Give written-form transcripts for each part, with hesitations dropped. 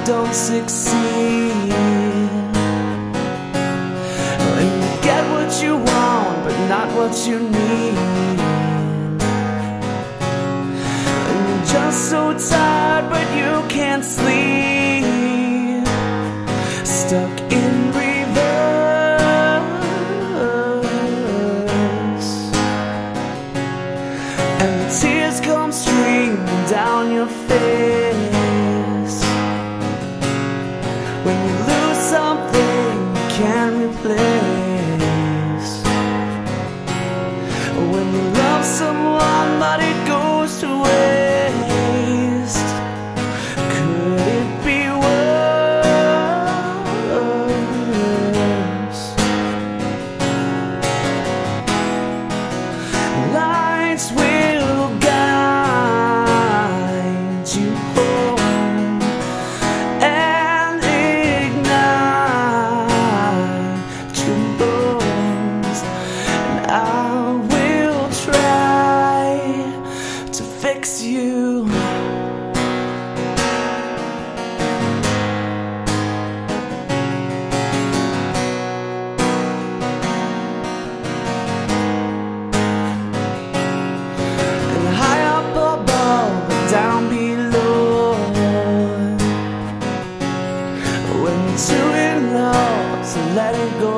don't succeed. When you get what you want but not what you need. When you're just so tired but you can't sleep. Stuck in reverse, and the tears come streaming down your face. When you lose something you can't replace. When you love someone but it goes to waste. Could it be worse? Lights will guide you home and ignite your bones, and I will try to fix you. And high up above and down below, when you're too in love to let it go.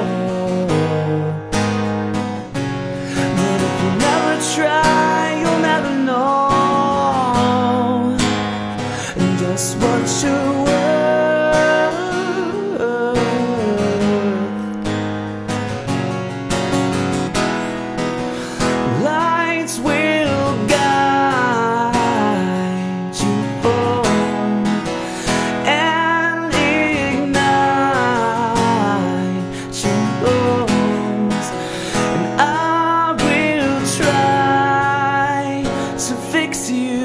But if you never try, you'll never know just what you're worth. Lights will guide you home and ignite your bones, and I will try to fix you.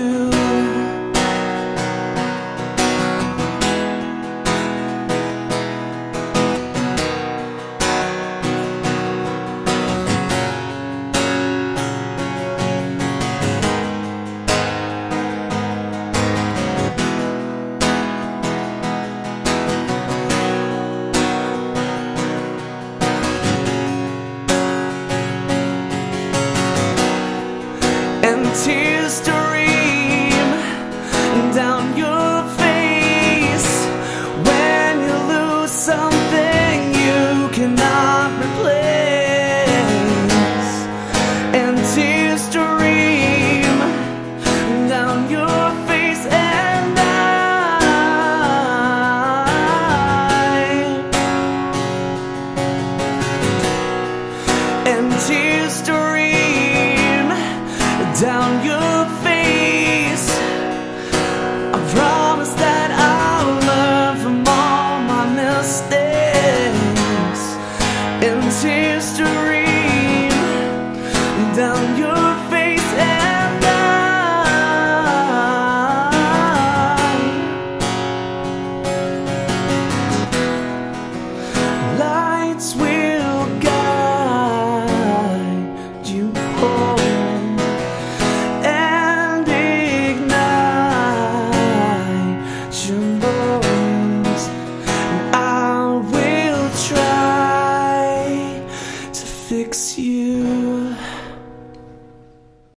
And tears stream down your face when you lose something you cannot replace. And tears stream down your face, and tears stream down your face. I promise that I'll learn from all my mistakes. And tears stream down your face, and lights will guide you home and ignite your bones, and I will try to fix you.